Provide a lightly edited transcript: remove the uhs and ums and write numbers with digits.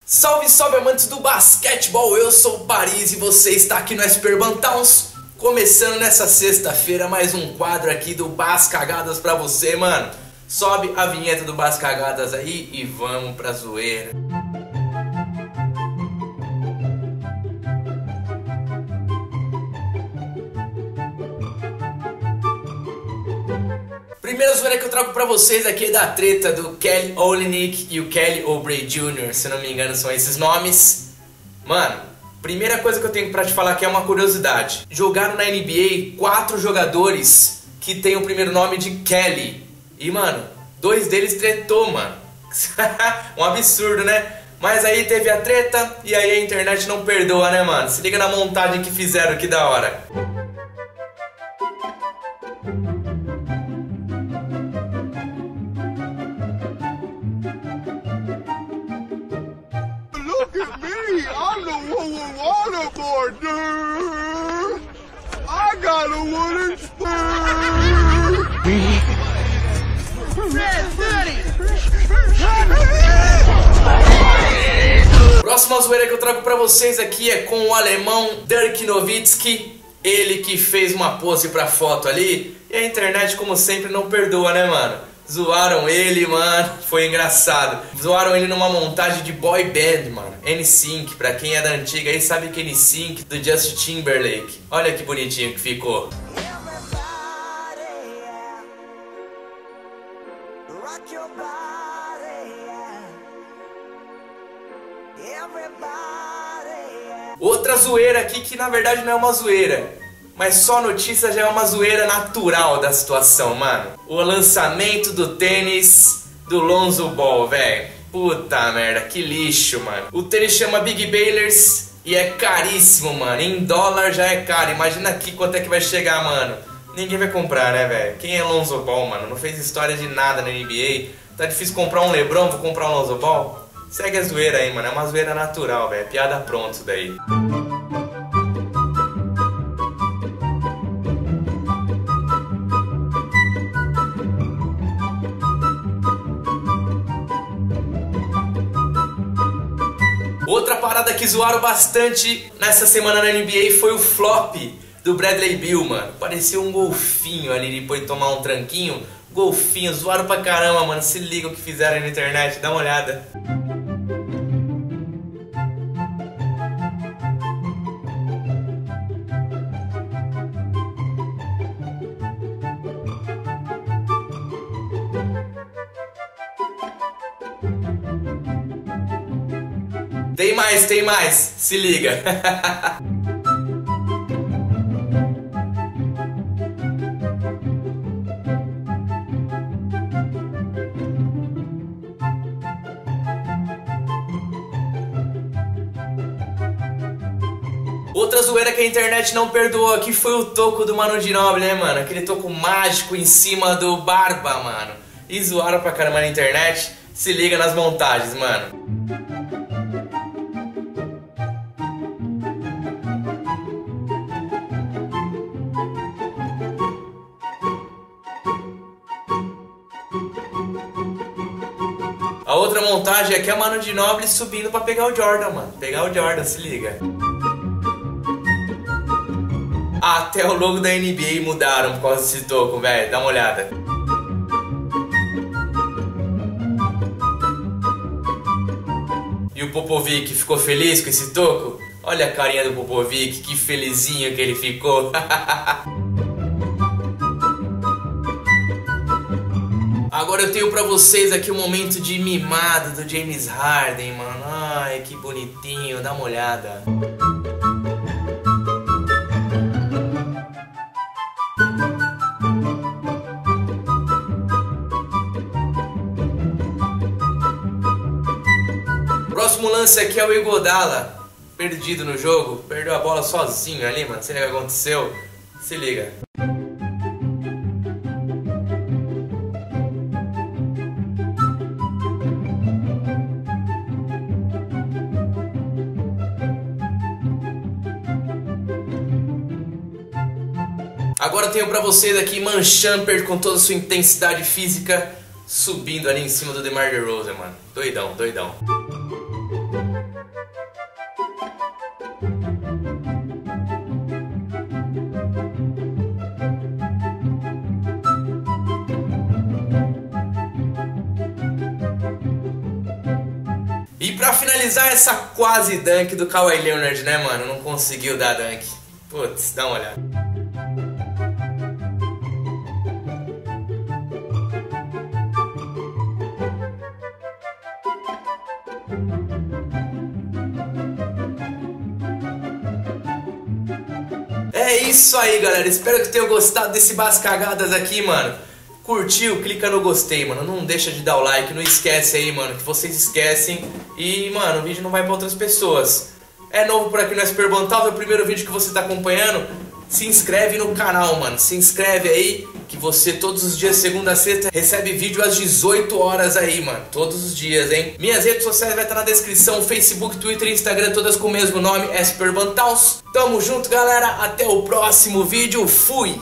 Salve, salve amantes do basquetebol, eu sou o Paris e você está aqui no SP Urban Towns. Começando nessa sexta-feira mais um quadro aqui do Bas Cagadas pra você, mano. Sobe a vinheta do Bas Cagadas aí e vamos pra zoeira. Primeira zoeira que eu trago pra vocês aqui é da treta do Kelly Olynyk e o Kelly Oubre Jr., se não me engano são esses nomes. Mano, primeira coisa que eu tenho pra te falar aqui é uma curiosidade. Jogaram na NBA 4 jogadores que tem o primeiro nome de Kelly. E mano, 2 deles tretou, mano. Um absurdo, né? Mas aí teve a treta e aí a internet não perdoa, né, mano? Se liga na montagem que fizeram, que da hora. Look at me! I'm the waterboard, dude! I got a wooden spoon! Próxima zoeira que eu trago pra vocês aqui é com o alemão Dirk Nowitzki. Ele que fez uma pose pra foto ali. E a internet, como sempre, não perdoa, né, mano? Zoaram ele, mano, foi engraçado. Zoaram ele numa montagem de boy band, mano. NSYNC, pra quem é da antiga aí sabe que NSYNC do Justin Timberlake. Olha que bonitinho que ficou. Outra zoeira aqui que na verdade não é uma zoeira, mas só notícia já é uma zoeira natural da situação, mano. O lançamento do tênis do Lonzo Ball, velho. Puta merda, que lixo, mano. O tênis chama Big Ballers e é caríssimo, mano. Em dólar já é caro. Imagina aqui quanto é que vai chegar, mano. Ninguém vai comprar, né, velho? Quem é Lonzo Ball, mano? Não fez história de nada na NBA. Tá difícil comprar um LeBron, vou comprar um Lonzo Ball? Segue a zoeira aí, mano. É uma zoeira natural, velho. Piada pronta isso daí. Outra parada que zoaram bastante nessa semana na NBA foi o flop do Bradley Beal, mano. Parecia um golfinho ali depois de tomar um tranquinho. Golfinho, zoaram pra caramba, mano. Se liga o que fizeram aí na internet, dá uma olhada. Tem mais, se liga. Outra zoeira que a internet não perdoou aqui foi o toco do Manu Ginóbili, né, mano? Aquele toco mágico em cima do Barba, mano. E zoaram pra caramba na internet. Se liga nas montagens, mano. A outra montagem aqui é a Manu Ginóbili subindo pra pegar o Jordan, mano. Pegar o Jordan, se liga. Até o logo da NBA mudaram por causa desse toco, velho. Dá uma olhada. E o Popovic ficou feliz com esse toco? Olha a carinha do Popovic, que felizinho que ele ficou. Agora eu tenho pra vocês aqui o momento de mimado do James Harden, mano. Ai, que bonitinho, dá uma olhada. Próximo lance aqui é o Iguodala, perdido no jogo. Perdeu a bola sozinho ali, mano. Sei lá o que aconteceu. Se liga. Agora eu tenho pra vocês aqui Iman Shumpert com toda a sua intensidade física subindo ali em cima do DeMar DeRozan, mano. Doidão, doidão. E pra finalizar essa quase dunk do Kawhi Leonard, né, mano? Não conseguiu dar dunk. Putz, dá uma olhada. É isso aí, galera. Espero que tenham gostado desse Bascagadas aqui, mano. Curtiu? Clica no gostei, mano. Não deixa de dar o like. Não esquece aí, mano, que vocês esquecem. E, mano, o vídeo não vai pra outras pessoas. É novo por aqui no Super Bantal, é o primeiro vídeo que você tá acompanhando. Se inscreve no canal, mano. Se inscreve aí, que você todos os dias, segunda a sexta, recebe vídeo às 18 horas aí, mano. Todos os dias, hein? Minhas redes sociais vai estar na descrição. Facebook, Twitter e Instagram, todas com o mesmo nome, Super Bantal. Tamo junto, galera. Até o próximo vídeo. Fui!